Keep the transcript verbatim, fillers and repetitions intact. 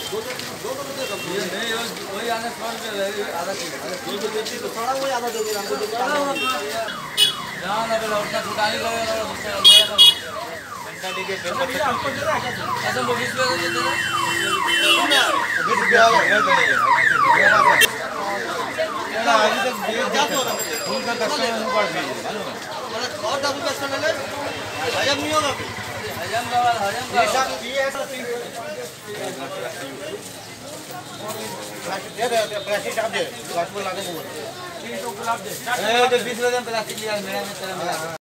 ये नहीं वही आने फ्रंट पे आधा किलो दो सौ देती तो थोड़ा वही आधा दे देना हमको जहाँ लगे उतना छुटाई करेगा घंटा डी के ऐसा बीस रुपये दे दे बीस रुपये वाला है तो नहीं है ना अभी तक फुल का कस्टमर नहीं पड़ गई मालूम है मतलब और डबल कस्टमर ले हजम नहीं होगा हजम का हजम का ये सब ये ऐसा दे दे प्लास्टिक आप दे प्लास्टिक लगा दे तीन सौ गुलाब दे ए तो बीस रुपये में प्लास्टिक लिया मेरा में तेरा